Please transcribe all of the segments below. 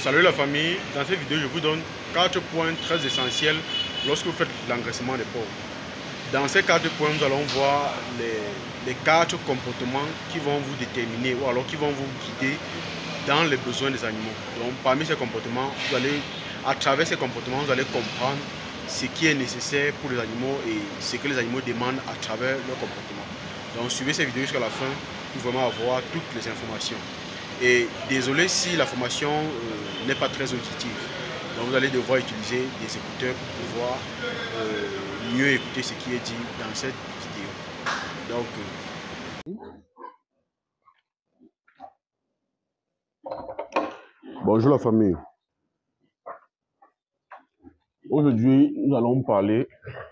Salut la famille, dans cette vidéo je vous donne 4 points très essentiels lorsque vous faites l'engraissement des porcs. Dans ces 4 points, nous allons voir les 4 comportements qui vont vous déterminer ou alors qui vont vous guider dans les besoins des animaux. Donc parmi ces comportements, à travers ces comportements, vous allez comprendre ce qui est nécessaire pour les animaux et ce que les animaux demandent à travers leur comportement. Donc suivez cette vidéo jusqu'à la fin pour vraiment avoir toutes les informations. Et désolé si la formation n'est pas très auditive. Donc vous allez devoir utiliser des écouteurs pour pouvoir mieux écouter ce qui est dit dans cette vidéo. Donc bonjour la famille. Aujourd'hui nous allons parler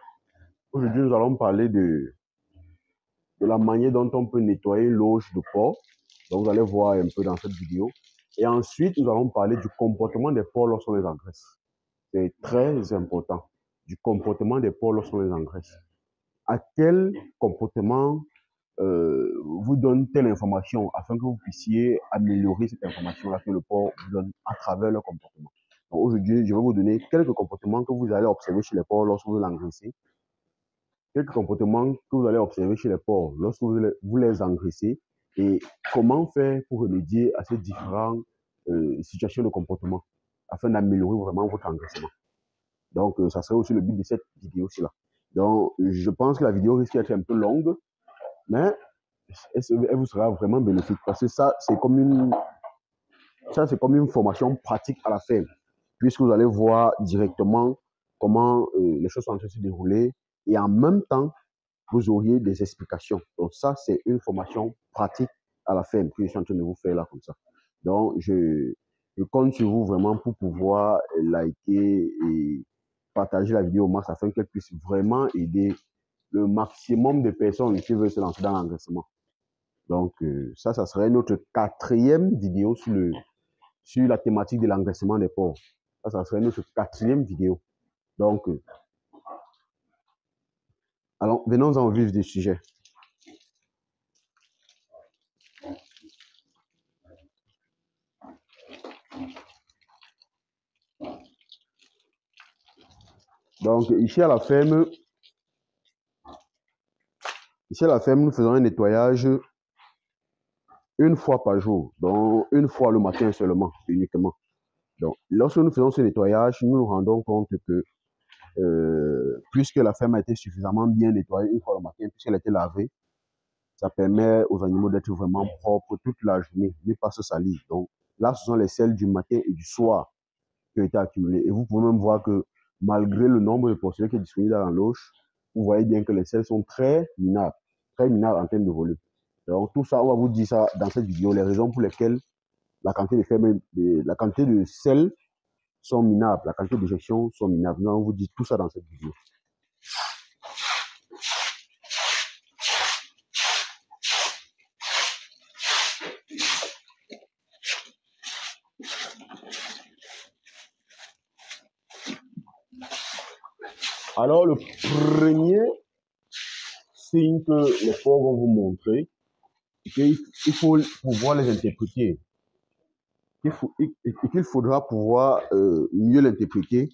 de la manière dont on peut nettoyer une loge de porc. Donc vous allez voir un peu dans cette vidéo. Et ensuite nous allons parler du comportement des porcs lorsqu'on les engraisse. C'est très important. Du comportement des porcs lorsqu'on les engraisse. À quel comportement vous donne telle information afin que vous puissiez améliorer cette information-là que le porc vous donne à travers leur comportement. Donc aujourd'hui, je vais vous donner quelques comportements que vous allez observer chez les porcs lorsque vous l'engraissez. Quelques comportements que vous allez observer chez les porcs lorsque vous les engraissez et comment faire pour remédier à ces différentes situations de comportement afin d'améliorer vraiment votre engraissement. Donc, ça serait aussi le but de cette vidéo-ci là. Donc, je pense que la vidéo risque d'être un peu longue, mais elle vous sera vraiment bénéfique parce que ça, c'est comme une formation pratique à la ferme, puisque vous allez voir directement comment les choses sont en train de se dérouler et en même temps, vous auriez des explications. Donc, ça, c'est une formation pratique à la ferme que je suis en train de vous faire là comme ça. Donc, je compte sur vous vraiment pour pouvoir liker et partager la vidéo au max afin qu'elle puisse vraiment aider le maximum de personnes qui veulent se lancer dans l'engraissement. Donc, ça serait notre 4e vidéo sur la thématique de l'engraissement des porcs. Ça serait notre 4e vidéo. Donc, alors, venons-en au vif du sujet. Donc, ici à la ferme, nous faisons un nettoyage une fois par jour. Donc, une fois le matin seulement, uniquement. Donc, lorsque nous faisons ce nettoyage, nous nous rendons compte que puisque la ferme a été suffisamment bien nettoyée une fois le matin, puisqu'elle a été lavée, ça permet aux animaux d'être vraiment propres toute la journée, ne pas se salir. Donc, là, ce sont les selles du matin et du soir qui ont été accumulées. Et vous pouvez même voir que malgré le nombre de porcelets qui est disponible dans la loge, vous voyez bien que les selles sont très minables en termes de volume. Donc, tout ça, on va vous dire ça dans cette vidéo, les raisons pour lesquelles la quantité de sel sont minables, la quantité d'éjection sont minables. Nous allons vous dire tout ça dans cette vidéo. Alors, le premier signe que les porcs vont vous montrer, c'est qu'il faut pouvoir les interpréter. Qu'il faudra pouvoir mieux l'interpréter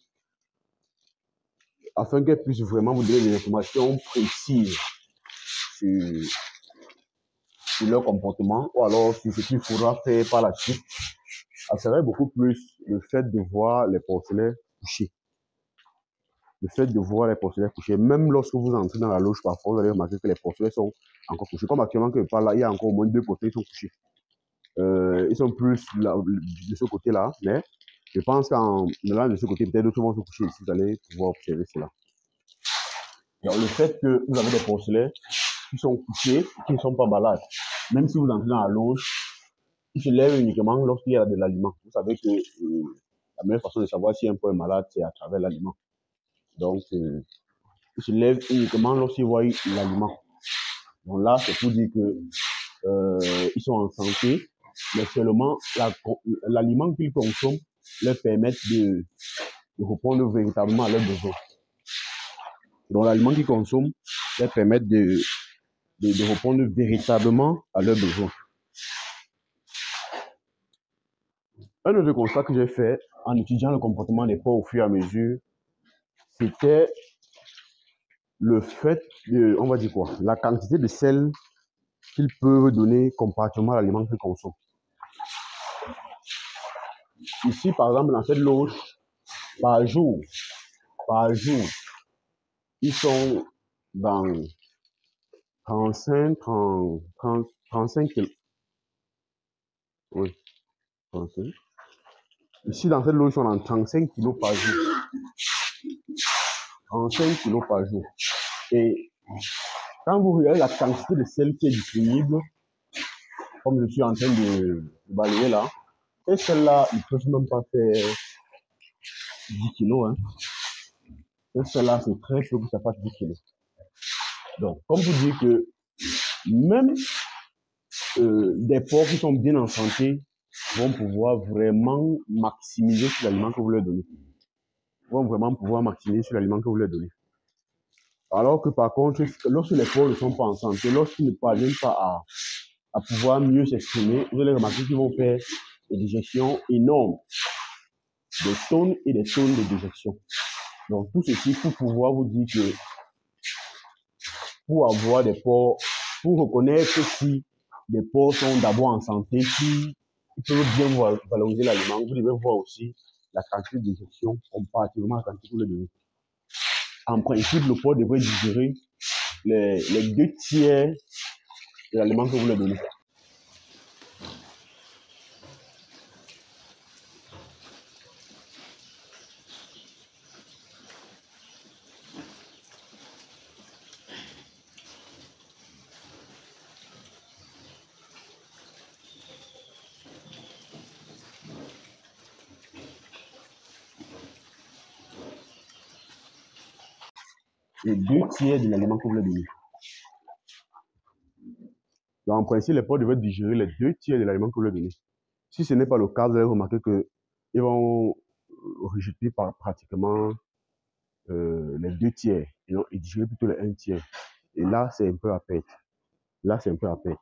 afin qu'elle puisse vraiment vous donner des informations précises sur leur comportement ou alors sur ce qu'il faudra faire par la suite. Ça serait beaucoup plus le fait de voir les porcelets couchés. Le fait de voir les porcelets couchés, même lorsque vous entrez dans la loge, parfois vous allez remarquer que les porcelets sont encore couchés. Comme actuellement que par là, il y a encore au moins 2 porcelets qui sont couchés. Ils sont plus là, de ce côté-là, mais je pense qu'en allant de ce côté, peut-être d'autres vont se coucher ici, vous allez pouvoir observer cela. Alors, le fait que vous avez des porcelets qui sont couchés, qui ne sont pas malades, même si vous entrez dans la loge, ils se lèvent uniquement lorsqu'il y a de l'aliment. Vous savez que la meilleure façon de savoir si un porc est malade, c'est à travers l'aliment. Donc, ils se lèvent uniquement lorsqu'ils voient l'aliment. Donc là, c'est pour dire que ils sont en santé, mais seulement l'aliment qu'ils consomment leur permet de répondre véritablement à leurs besoins. Donc l'aliment qu'ils consomment leur permet de répondre véritablement à leurs besoins. Un autre constat que j'ai fait en étudiant le comportement des porcs au fur et à mesure, c'était le fait de, on va dire quoi, la quantité de sel qu'ils peuvent donner comparativement à l'aliment qu'ils consomment. Ici, par exemple, dans cette loge, par jour, ils sont dans 35 kilos. Oui, 35. Ici, dans cette loge, ils sont dans 35 kilos par jour. 35 kilos par jour. Et quand vous regardez la quantité de sel qui est disponible, comme je suis en train de balayer là, et celle-là, ils ne peuvent même pas faire 10 kilos. Hein. Et celle-là, c'est très peu que ça fasse 10 kilos. Donc, comme vous dites que même des porcs qui sont bien en santé vont pouvoir vraiment maximiser sur l'aliment que vous leur donnez. Vont vraiment pouvoir maximiser sur l'aliment que vous leur donnez. Alors que par contre, lorsque les porcs ne sont pas en santé, lorsqu'ils ne parviennent pas à pouvoir mieux s'exprimer, vous allez remarquer qu'ils vont faire des déjections énormes, des tonnes et des tonnes de déjections. Donc tout ceci pour pouvoir vous dire que pour avoir des porcs, pour reconnaître si les porcs sont d'abord en santé, si ils peuvent bien valoriser l'aliment, vous devez voir aussi la quantité de déjection comparativement à la quantité que vous leur donnez. En principe, le porc devrait digérer les 2 tiers de l'aliment que vous leur donnez. Les 2 tiers de l'aliment que vous leur donnez. Donc, en principe, les porcs devraient digérer les 2 tiers de l'aliment que vous leur donnez. Si ce n'est pas le cas, vous allez remarquer qu'ils vont rejeter pratiquement les 2 tiers. Ils digèrent plutôt les 1 tiers. Et là, c'est un peu à perdre. Là, c'est un peu à perdre.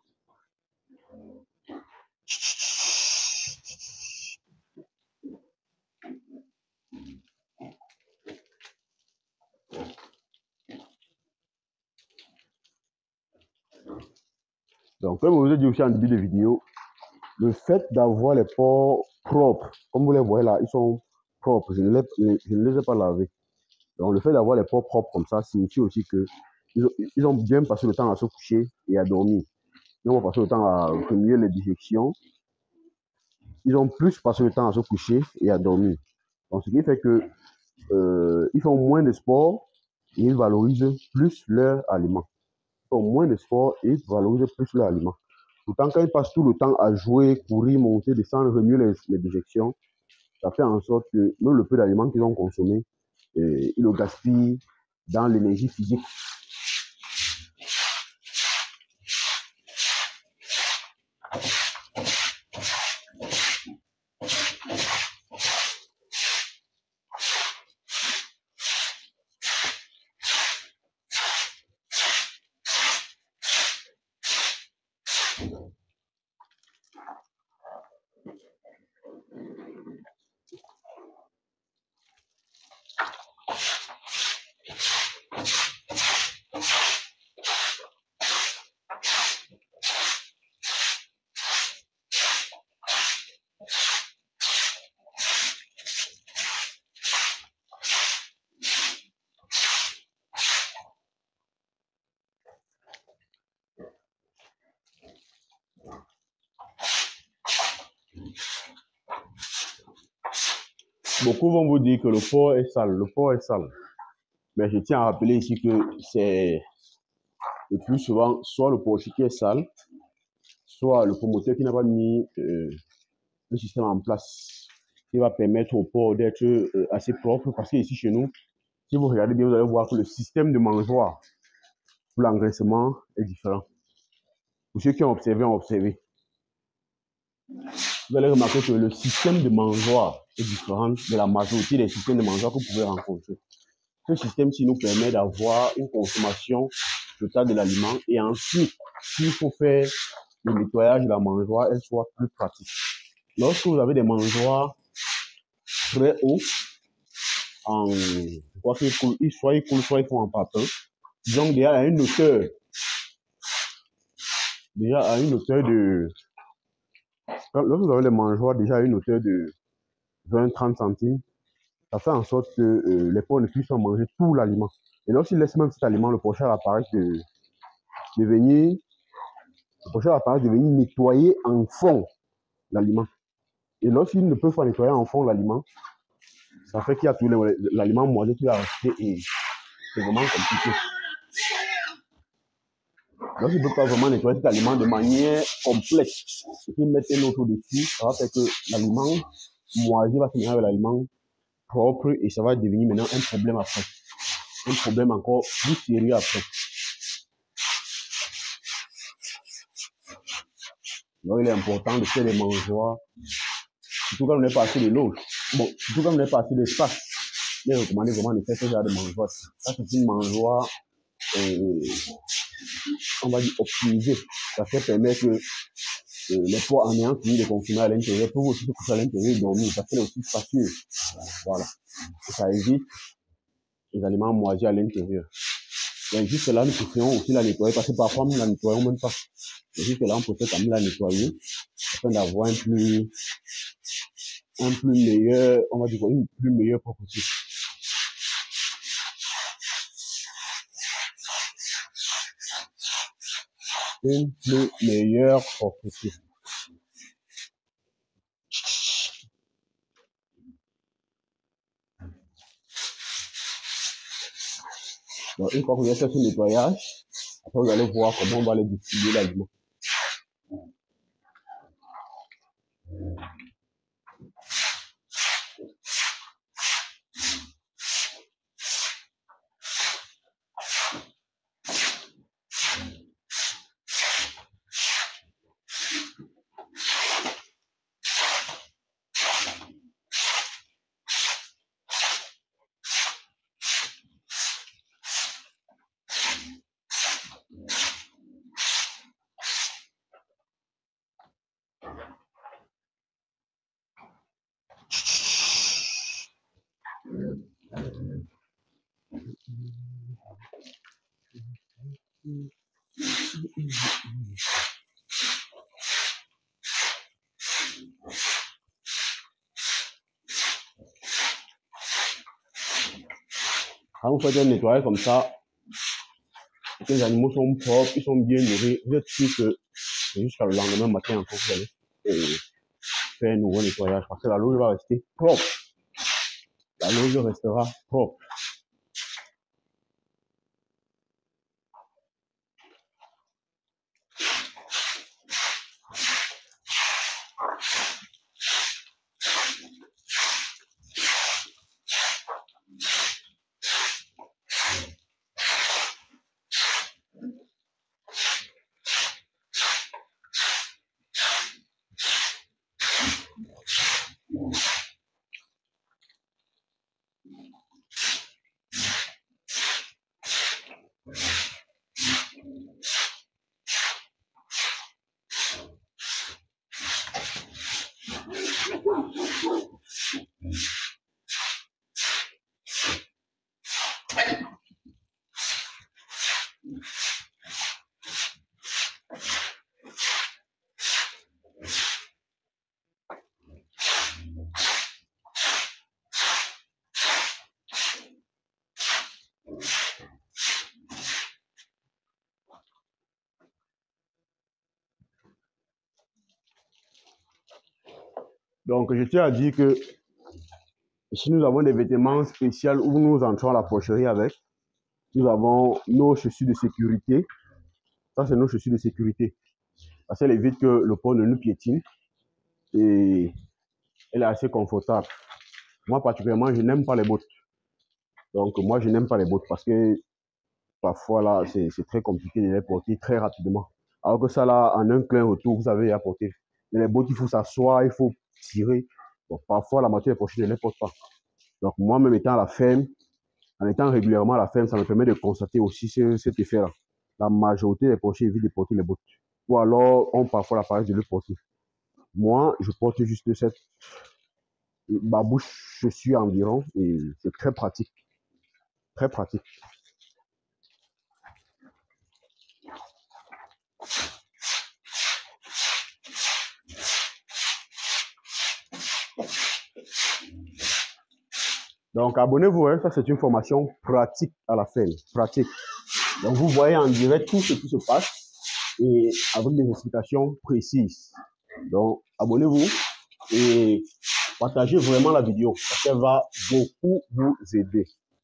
Donc, comme je vous ai dit aussi en début de vidéo, le fait d'avoir les porcs propres, comme vous les voyez là, ils sont propres, je ne les ai pas lavés. Donc, le fait d'avoir les porcs propres comme ça signifie aussi que ils ont bien passé le temps à se coucher et à dormir. Ils ont passé le temps à remuer les déjections. Ils ont plus passé le temps à se coucher et à dormir. Donc, ce qui fait que ils font moins de sport et ils valorisent plus leur aliment. Ils font moins de sport et ils valorisent plus leur aliment. Pourtant, quand ils passent tout le temps à jouer, courir, monter, descendre, remuer les déjections, ça fait en sorte que même le peu d'aliments qu'ils ont consommé, ils le gaspillent dans l'énergie physique. Beaucoup vont vous dire que le porc est sale, le porc est sale. Mais je tiens à rappeler ici que c'est le plus souvent soit le porc qui est sale, soit le promoteur qui n'a pas mis un système en place qui va permettre au porc d'être assez propre. Parce que ici chez nous, si vous regardez bien, vous allez voir que le système de mangeoire pour l'engraissement est différent. Pour ceux qui ont observé. Vous allez remarquer que le système de mangeoire est différent de la majorité des systèmes de mangeoire que vous pouvez rencontrer. Ce système-ci nous permet d'avoir une consommation totale de l'aliment et ensuite, s'il faut faire le nettoyage de la mangeoire, elle soit plus pratique. lorsque vous avez des mangeoires très hauts, je crois qu'ils coulent, soit ils coulent, soit ils font en patin. Donc, déjà, à une hauteur, de, lorsque vous avez les mangeoires déjà à une hauteur de 20-30 centimes, ça fait en sorte que les porcs ne puissent pas manger tout l'aliment. Et lorsqu'ils laissent même cet aliment, le porc apparaît de venir, nettoyer en fond l'aliment. Et lorsqu'ils ne peuvent pas nettoyer en fond l'aliment, ça fait qu'il y a tout l'aliment moisi qui va rester et c'est vraiment compliqué. Lorsqu'ils ne peuvent pas vraiment nettoyer cet aliment de manière complète, et qu'ils mettent un autre dessus, ça va faire que l'aliment moisi va se mélanger avec l'aliment propre et ça va devenir maintenant un problème après. Un problème encore plus sérieux après. Donc il est important de faire des mangeoires, surtout quand on n'est pas assez de l'eau. Bon, surtout quand on n'est pas assez d'espace. Il est recommandé vraiment de faire ce genre de mangeoire. Ça, c'est une mangeoire, on va dire, optimisée. Ça fait permettre que les porcs en ayant fini de consommer à l'intérieur peuvent aussi se coucher à l'intérieur et dormir. Ça fait aussi spacieux. Voilà. Et ça évite les aliments moisis à l'intérieur. Et juste là, nous préférons aussi la nettoyer parce que parfois, nous ne la nettoyons même pas. Et juste là, on peut quand même la nettoyer afin d'avoir un plus meilleur, on va dire, une plus meilleure propreté. Une plus meilleure propreté. Donc, une fois que vous avez fait ce nettoyage, après vous allez voir comment on va les distiller l'aliment. Quand vous faites un nettoyage comme ça, que les animaux sont propres, ils sont bien nourris, vous êtes sûr que c'est jusqu'à le lendemain matin encore vous allez faire un nouveau nettoyage parce que la loge va rester propre. La loge restera propre. Donc, je tiens à dire que ici, nous avons des vêtements spéciaux où nous entrons à la porcherie avec. Nous avons nos chaussures de sécurité. Ça, c'est nos chaussures de sécurité. Parce qu'elle évite que le porc ne nous piétine. Et elle est assez confortable. Moi, particulièrement, je n'aime pas les bottes. Donc, moi, je n'aime pas les bottes parce que parfois, là, c'est très compliqué de les porter très rapidement. Alors que ça, là, en un clin retour, vous avez à porter. Mais les bottes, il faut s'asseoir, il faut tirer. Donc, parfois, la moitié des porchers ne les portent pas. Donc, moi-même étant à la ferme, en étant régulièrement à la ferme, ça me permet de constater aussi cet effet-là. La majorité des porchers évitent de porter les bottes. Ou alors, ont parfois l'appareil de le porter. Moi, je porte juste cette babouche chaussure environ et c'est très pratique. Très pratique. Donc, abonnez-vous, hein, ça c'est une formation pratique à la fin. Pratique. Donc, vous voyez en direct tout ce qui se passe et avec des explications précises. Donc, abonnez-vous et partagez vraiment la vidéo parce qu'elle va beaucoup vous aider.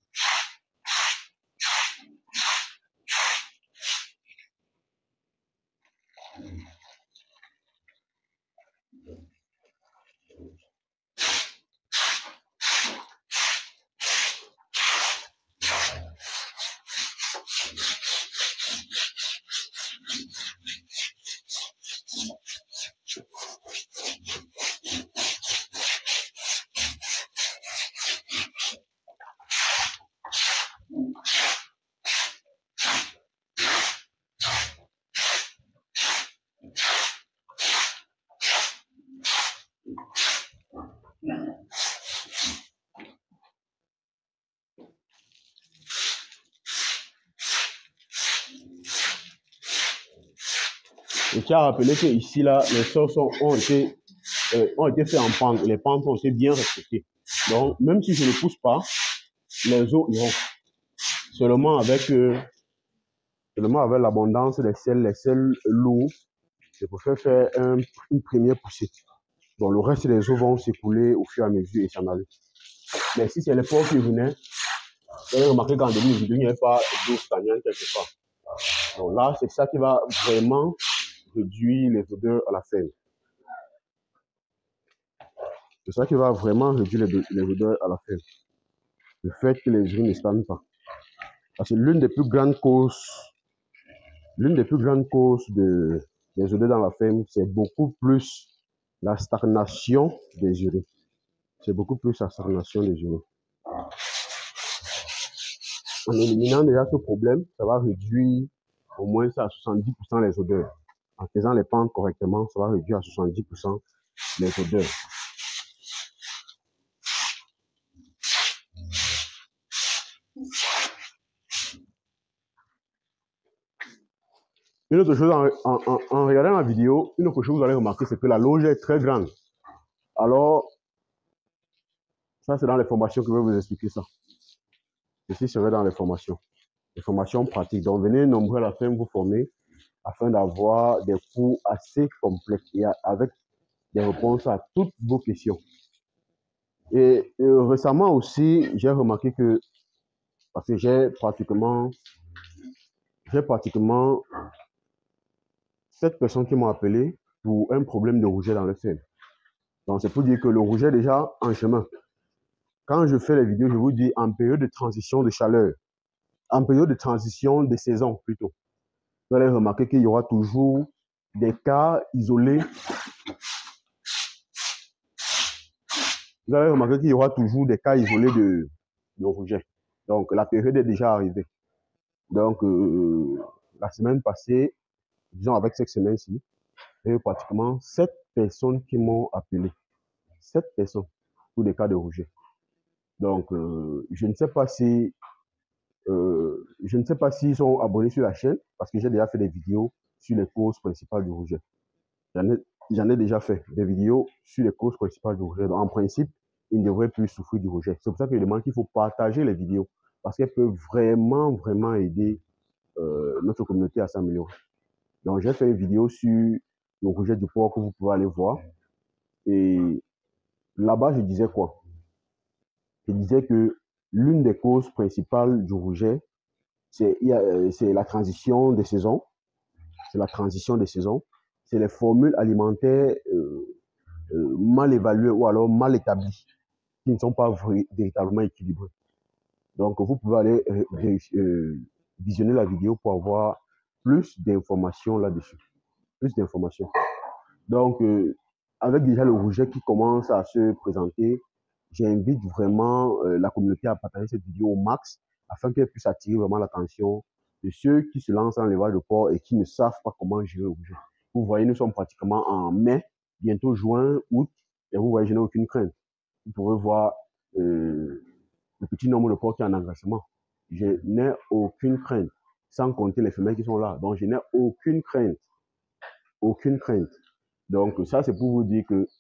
Je tiens à rappeler que ici, là, les sols ont été faits en pente. Les pentes ont été bien respectées. Donc, même si je ne pousse pas, les eaux iront. Seulement avec l'abondance des sels, les sels lourds, je préfère faire une première poussée. Donc, le reste des eaux vont s'écouler au fur et à mesure et s'en aller. Mais si c'est les porcs qui venaient, vous avez remarqué qu'en début de vidéo, il n'y avait pas d'eau stagnante quelque part. Donc là, c'est ça qui va vraiment réduire les odeurs à la fin. C'est ça qui va vraiment réduire les odeurs à la fin. Le fait que les urines ne stagnent pas. Parce que l'une des plus grandes causes des odeurs dans la ferme, c'est beaucoup plus la stagnation des urines. C'est beaucoup plus la stagnation des urines. En éliminant déjà ce problème, ça va réduire au moins à 70% les odeurs. En faisant les pentes correctement, ça va réduire à 70% les odeurs. Une autre chose, en regardant la vidéo, une autre chose que vous allez remarquer, c'est que la loge est très grande. Alors, ça c'est dans les formations que je vais vous expliquer ça. Ceci serait dans les formations pratiques. Donc, venez nombreux à la fin vous former afin d'avoir des cours assez complexes et avec des réponses à toutes vos questions. Et récemment aussi, j'ai remarqué que, parce que j'ai pratiquement 7 personnes qui m'ont appelé pour un problème de rouget dans le sein. Donc, c'est pour dire que le rouget est déjà en chemin. Quand je fais les vidéos, je vous dis en période de transition de chaleur, en période de transition de saison plutôt. Vous allez remarquer qu'il y aura toujours des cas isolés. Vous allez remarquer qu'il y aura toujours des cas isolés de rouget. Donc, la période est déjà arrivée. Donc, la semaine passée, disons avec cette semaine-ci, il y a eu pratiquement 7 personnes qui m'ont appelé. 7 personnes pour des cas de rouget. Donc, je ne sais pas s'ils sont abonnés sur la chaîne, parce que j'ai déjà fait des vidéos sur les causes principales du rouget. J'en ai déjà fait des vidéos sur les causes principales du rouget. Donc, en principe, ils ne devraient plus souffrir du rouget. C'est pour ça que je demande qu'il faut partager les vidéos, parce qu'elles peuvent vraiment, vraiment aider notre communauté à s'améliorer. Donc, j'ai fait une vidéo sur le rouget du porc que vous pouvez aller voir. Et là-bas, je disais quoi? Je disais que l'une des causes principales du rouget, c'est la transition des saisons. C'est la transition des saisons. C'est les formules alimentaires mal évaluées ou alors mal établies, qui ne sont pas véritablement équilibrées. Donc, vous pouvez aller visionner la vidéo pour avoir plus d'informations là-dessus. Plus d'informations. Donc, avec déjà le rouget qui commence à se présenter, j'invite vraiment la communauté à partager cette vidéo au max afin qu'elle puisse attirer vraiment l'attention de ceux qui se lancent dans l'élevage de porc et qui ne savent pas comment gérer le rouget. Vous voyez, nous sommes pratiquement en mai bientôt juin, août, et vous voyez, je n'ai aucune crainte. Vous pouvez voir le petit nombre de porcs qui est en engraissement. Je n'ai aucune crainte, sans compter les femelles qui sont là. Donc, je n'ai aucune crainte. Aucune crainte. Donc, ça, c'est pour vous dire que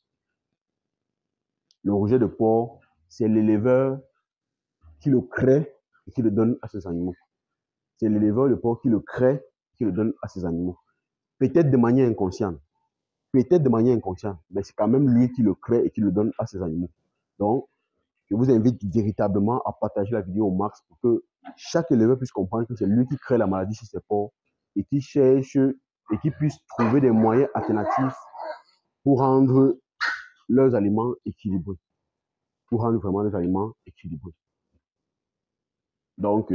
le rouget de porc, c'est l'éleveur qui le crée et qui le donne à ses animaux. C'est l'éleveur de porc qui le crée et qui le donne à ses animaux. Peut-être de manière inconsciente. Peut-être de manière inconsciente, mais c'est quand même lui qui le crée et qui le donne à ses animaux. Donc, je vous invite véritablement à partager la vidéo au max pour que chaque éleveur puisse comprendre que c'est lui qui crée la maladie chez ses porcs et qui cherche et qui puisse trouver des moyens alternatifs pour rendre leurs aliments équilibrés. Pour rendre vraiment leurs aliments équilibrés. Donc,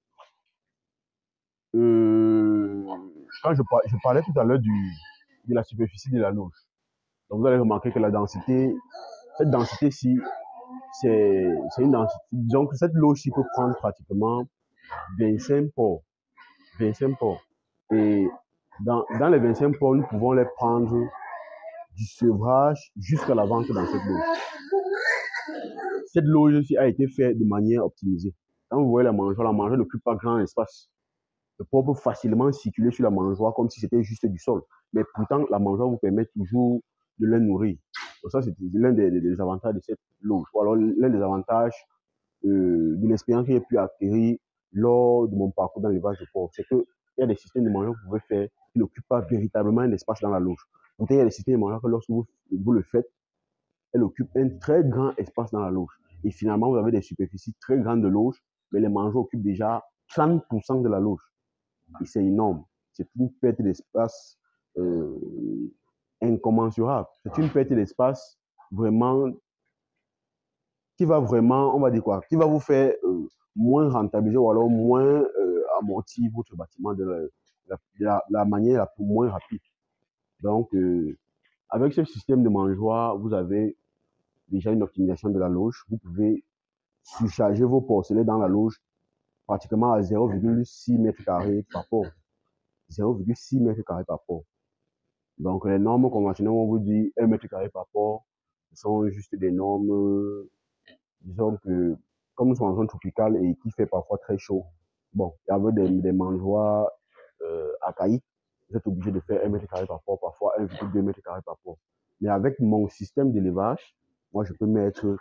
quand je parlais tout à l'heure de la superficie de la loge. Donc, vous allez remarquer que la densité, cette densité-ci, c'est une densité. Disons que cette loge-ci peut prendre pratiquement 25 porcs. 25 porcs. Et dans les 25 porcs, nous pouvons les prendre du sevrage jusqu'à la vente dans cette loge. Cette loge-ci a été faite de manière optimisée. Quand vous voyez la mangeoire n'occupe pas grand espace. Le porc peut facilement circuler sur la mangeoire comme si c'était juste du sol. Mais pourtant, la mangeoire vous permet toujours de les nourrir. Donc ça, c'est l'un des avantages de cette loge. Ou alors l'un des avantages de l'expérience que j'ai pu acquérir lors de mon parcours dans l'élevage de porc. C'est qu'il y a des systèmes de mangeoire que vous pouvez faire qui n'occupent pas véritablement un espace dans la loge. Donc il y a des systèmes de mangeoire que lorsque vous le faites, elle occupe un très grand espace dans la loge. Et finalement, vous avez des superficies très grandes de loge, mais les mangeoires occupent déjà 30% de la loge. Et c'est énorme. C'est une perte d'espace incommensurable. C'est une perte d'espace vraiment qui va vraiment, on va dire quoi, qui va vous faire moins rentabiliser ou alors moins amortir votre bâtiment de la manière la plus moins rapide. Donc, avec ce système de mangeoire, vous avez déjà une optimisation de la loge. Vous pouvez surcharger vos porcelets dans la loge pratiquement à 0,6 mètres carrés par porc. 0,6 mètres carrés par porc. Donc, les normes conventionnelles, on vous dit 1 mètre carré par porc, ce sont juste des normes, disons que, comme nous sommes en zone tropicale et qui fait parfois très chaud, bon, avec des mangeoires archaïques, vous êtes obligé de faire 1 mètre carré par porc, parfois 1,2 mètre carré par porc. Mais avec mon système d'élevage, moi, je peux mettre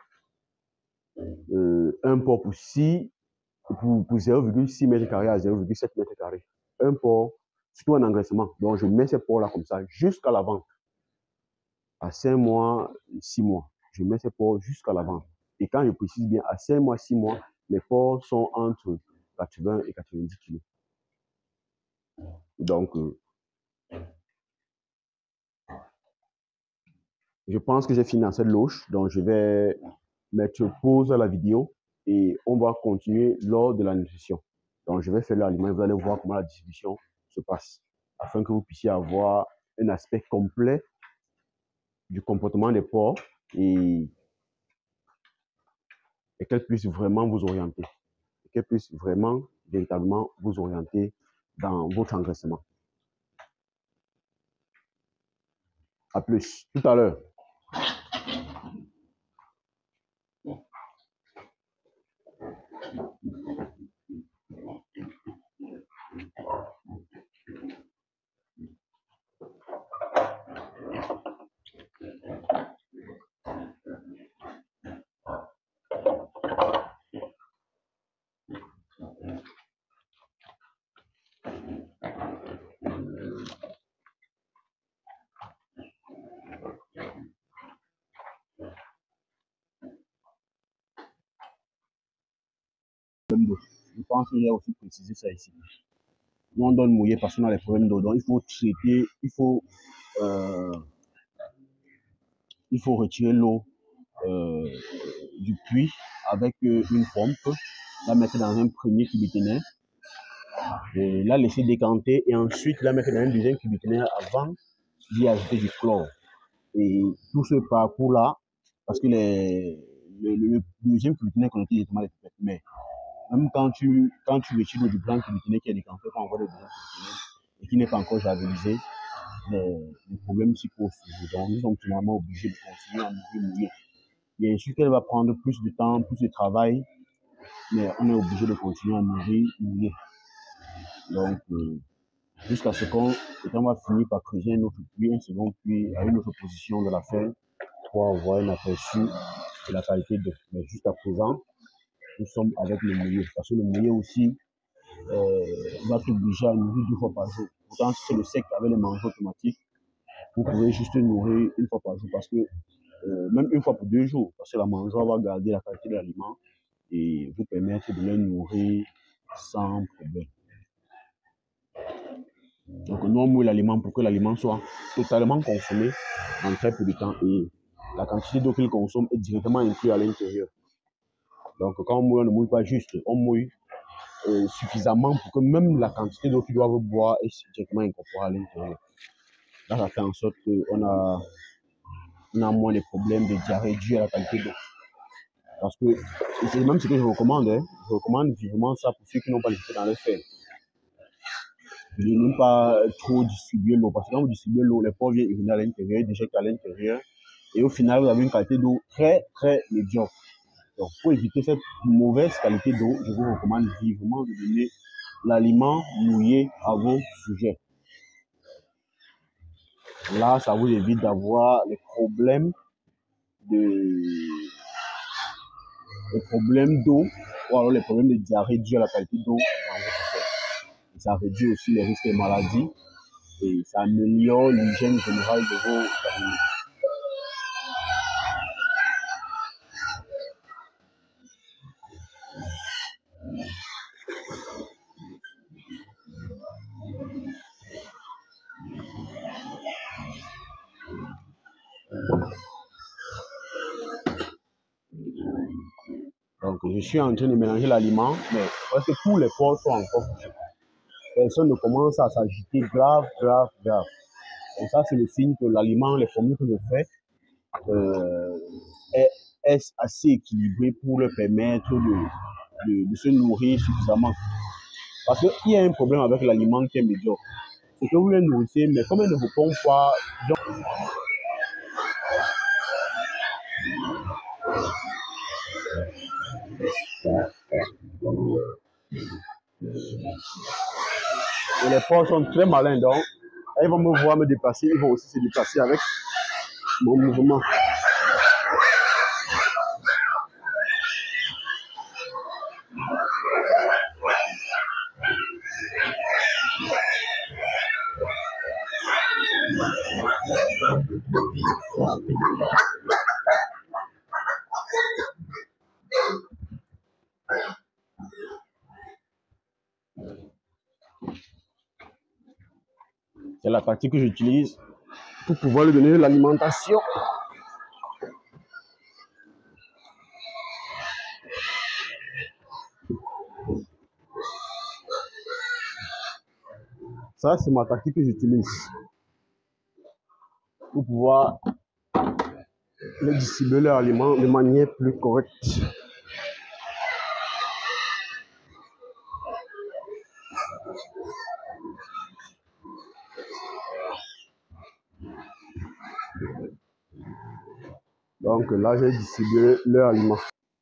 un porc pour 0,6 mètres carrés à 0,7 mètres carrés. Un porc, surtout un engraissement. Donc, je mets ces porcs-là comme ça jusqu'à la vente. À 5 mois, 6 mois. Je mets ces porcs jusqu'à la vente. Et quand je précise bien, à 5 mois, 6 mois, les porcs sont entre 80 et 90 kilos. Donc, je pense que j'ai fini dans cette loge. Donc, je vais mettre pause à la vidéo et on va continuer lors de la nutrition. Donc, je vais faire l'aliment et vous allez voir comment la distribution se passe afin que vous puissiez avoir un aspect complet du comportement des porcs et qu'elles puissent vraiment vous orienter. Qu'elles puissent vraiment, véritablement vous orienter dans votre engraissement. À plus, tout à l'heure. Je pense qu'il y a aussi précisé ça ici. Nous, on donne mouillé parce qu'on a les problèmes d'eau. Donc, il faut traiter, il faut retirer l'eau du puits avec une pompe, la mettre dans un premier cubiténaire, la laisser décanter et ensuite la mettre dans un deuxième cubiténaire avant d'y ajouter du chlore. Et tout ce parcours-là, parce que le deuxième cubiténaire connecté directement avec le mais même quand tu retires l'eau du blanc cubiténaire qui est décanté, quand on voit le deuxième cubiténaire et qui n'est pas encore javelisé, les problèmes s'y posent toujours. Donc, nous sommes finalement obligés de continuer à nourrir mouiller. Bien sûr qu'elle va prendre plus de temps, plus de travail, mais on est obligé de continuer à nourrir mouiller. Donc, jusqu'à ce qu'on va finir par creuser un autre puits, un second puits, à une autre position de la ferme pour avoir un aperçu de la qualité d'eau. Mais jusqu'à présent, nous sommes avec le mouillé. Parce que le mouillé aussi va être obligé à nourrir 2 fois par jour. Pourtant, si c'est le sec avec les mangeaux automatiques, vous pouvez juste nourrir 1 fois par jour. Parce que même 1 fois pour 2 jours, parce que la mangeoire va garder la qualité de l'aliment et vous permettre de les nourrir sans problème. Donc, nous, on mouille l'aliment pour que l'aliment soit totalement consommé en très peu de temps et la quantité d'eau qu'il consomme est directement inclue à l'intérieur. Donc, quand on mouille, on ne mouille pas juste, on mouille suffisamment pour que même la quantité d'eau qu'ils doivent boire est directement incorporée à l'intérieur. Là, ça fait en sorte qu'on a moins de problèmes de diarrhée dû à la qualité d'eau. Parce que c'est même ce que je recommande. Je recommande vivement ça pour ceux qui n'ont pas les pieds dans les fermes. De ne pas trop distribuer l'eau. Parce que quand vous distribuez l'eau, les porcs viennent uriner à l'intérieur, déjectent à l'intérieur. Et au final, vous avez une qualité d'eau très, très médiocre. Donc, pour éviter cette mauvaise qualité d'eau, je vous recommande vivement de donner l'aliment mouillé à vos sujets. Là, ça vous évite d'avoir les problèmes d'eau ou alors les problèmes de diarrhée dus à la qualité d'eau dans votre ferme. Ça réduit aussi les risques de maladies et ça améliore l'hygiène générale de vos animaux. Donc, je suis en train de mélanger l'aliment, mais presque tous les porcs sont encore couchés. Personne ne commence à s'agiter grave. Donc ça, c'est le signe que l'aliment, les formules que je fais, est assez équilibré pour leur permettre de se nourrir suffisamment. Parce qu'il y a un problème avec l'aliment qui est médiocre. C'est que vous les nourrissez, mais comme ils ne vous pompent pas, et les porcs sont très malins, donc ils vont me voir me déplacer, ils vont aussi se déplacer avec mon mouvement. C'est la tactique que j'utilise pour pouvoir lui donner l'alimentation. Ça, c'est ma tactique que j'utilise pour pouvoir les distribuer leurs aliments de manière plus correcte. Donc là, j'ai distribué leurs aliments.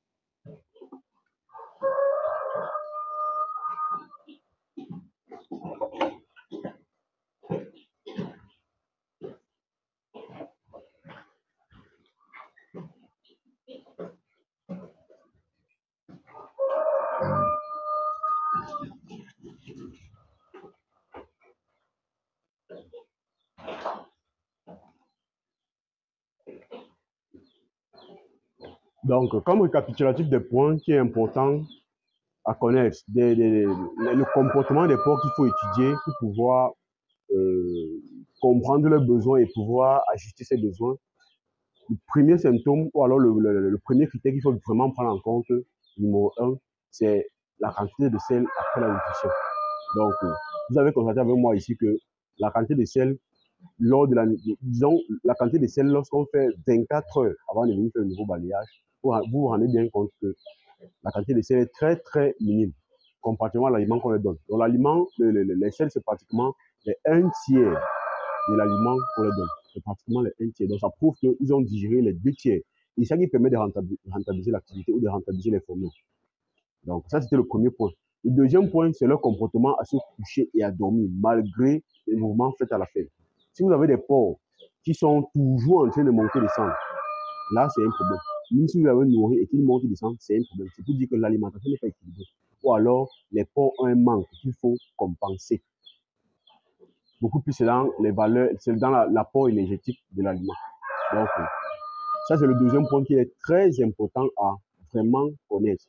Donc, comme récapitulatif des points qui est important à connaître, le comportement des porcs qu'il faut étudier pour pouvoir comprendre leurs besoins et pouvoir ajuster ses besoins. Le premier symptôme, ou alors le premier critère qu'il faut vraiment prendre en compte, numéro 1, c'est la quantité de sel après la nutrition. Donc, vous avez constaté avec moi ici que la quantité de sel, lors de la quantité de sel lorsqu'on fait 24 heures avant de venir faire le nouveau balayage, vous vous rendez bien compte que la quantité de sel est très, très minime comparativement à l'aliment qu'on leur donne. Donc, l'aliment, les sels, c'est pratiquement les 1/3 de l'aliment qu'on leur donne. C'est pratiquement les 1 tiers. Donc, ça prouve qu'ils ont digéré les 2 tiers. Et ça qui permet de rentabiliser l'activité ou de rentabiliser les formules. Donc, ça, c'était le premier point. Le deuxième point, c'est leur comportement à se coucher et à dormir, malgré les mouvements faits à la fin. Si vous avez des porcs qui sont toujours en train de monter et descendre, là, c'est un problème. Même si vous avez nourri et qu'ils montent et descendent, c'est un problème. C'est pour dire que l'alimentation n'est pas équilibrée. Ou alors, les porcs ont un manque qu'il faut compenser. Beaucoup plus, c'est dans les valeurs, c'est dans l'apport énergétique de l'aliment. Donc, ça, c'est le deuxième point qui est très important à vraiment connaître.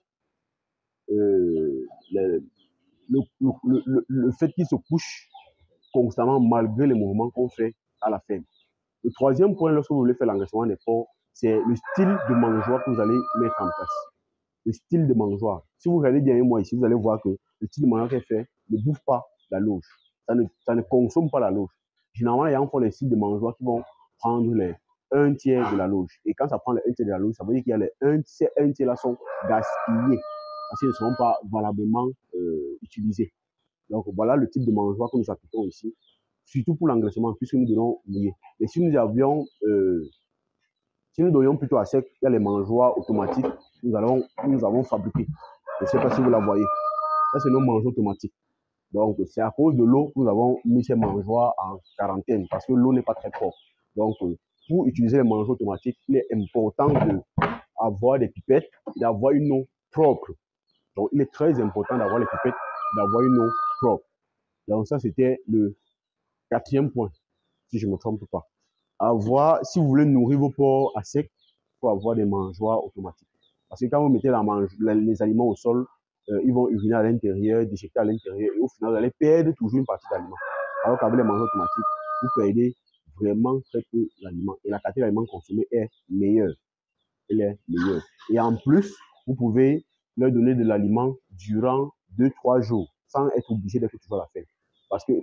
Le, le fait qu'ils se couchent constamment malgré les mouvements qu'on fait à la ferme. Le troisième point, lorsque vous voulez faire l'engraissement des porcs, c'est le style de mangeoire que vous allez mettre en place. Le style de mangeoire. Si vous regardez bien moi ici, vous allez voir que le style de mangeoire qu'elle fait ne bouffe pas la lauge. Ça ne consomme pas la lauge. Généralement, il y a encore les styles de mangeoire qui vont prendre les 1 tiers de la lauge. Et quand ça prend les 1 tiers de la lauge, ça veut dire qu'il y a les ces 1 tiers là sont gaspillés parce qu'ils ne seront pas valablement utilisés. Donc voilà le type de mangeoire que nous appliquons ici, surtout pour l'engraissement, puisque nous donnons mouillé. Et si nous avions, si nous donnions plutôt à sec, il y a les mangeoires automatiques que nous avons fabriqués. Je ne sais pas si vous la voyez. Ça, c'est nos mangeoires automatiques. Donc, c'est à cause de l'eau que nous avons mis ces mangeoires en quarantaine, parce que l'eau n'est pas très propre. Donc, pour utiliser les mangeoires automatiques, il est important d'avoir des pipettes et d'avoir une eau propre. Donc, il est très important d'avoir les pipettes et d'avoir une eau propre. Donc, ça, c'était le quatrième point, si je ne me trompe pas. Si vous voulez nourrir vos porcs à sec, il faut avoir des mangeoires automatiques. Parce que quand vous mettez les aliments au sol, ils vont uriner à l'intérieur, déjecter à l'intérieur, et au final, vous allez perdre toujours une partie d'aliments. Alors qu'avec les mangeoires automatiques, vous perdez vraiment très peu d'aliments. Et la qualité d'aliments consommés est meilleure. Elle est meilleure. Et en plus, vous pouvez leur donner de l'aliment durant 2-3 jours, sans être obligé d'être toujours à la fin. Parce que,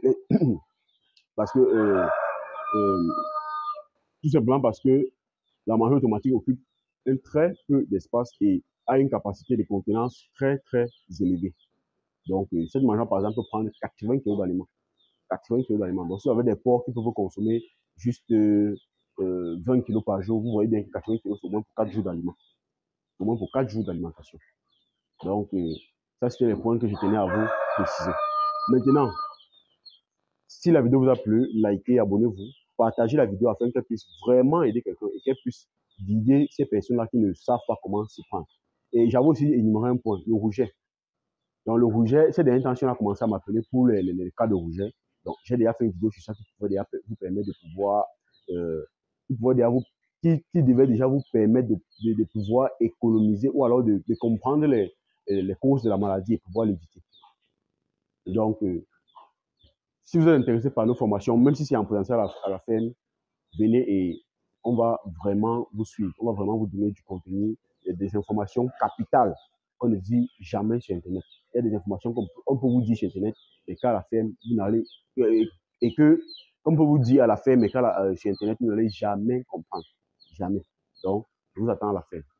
tout simplement parce que la mangeoire automatique occupe un très peu d'espace et a une capacité de contenance très, très élevée. Donc, cette mangeoire, par exemple, peut prendre 80 kg d'aliments. 80 kg d'aliments. Donc, si vous avez des porcs qui peuvent consommer juste 20 kg par jour, vous voyez bien que 80 kg, c'est au moins pour 4 jours d'aliments. Au moins pour 4 jours d'alimentation. Donc, ça, c'était les points que je tenais à vous préciser. Maintenant, si la vidéo vous a plu, likez, abonnez-vous, partagez la vidéo afin qu'elle puisse vraiment aider quelqu'un et qu'elle puisse guider ces personnes-là qui ne savent pas comment s'y prendre. Et j'avais aussi énuméré un point, le rouget. Donc, le rouget, ces derniers temps, on a commencé à m'appeler pour les cas de rouget. Donc, j'ai déjà fait une vidéo sur ça qui pouvait déjà vous permettre de pouvoir, qui devait déjà vous permettre de pouvoir économiser ou alors de comprendre les causes de la maladie et pouvoir l'éviter. Donc, si vous êtes intéressé par nos formations, même si c'est en présentiel à la ferme, venez et on va vraiment vous suivre. On va vraiment vous donner du contenu et des informations capitales qu'on ne dit jamais sur Internet. Il y a des informations qu'on peut vous dire sur Internet et qu'à la ferme, vous n'allez... Et que, on peut vous dire à la ferme et sur Internet, vous n'allez jamais comprendre. Jamais. Donc, je vous attends à la ferme.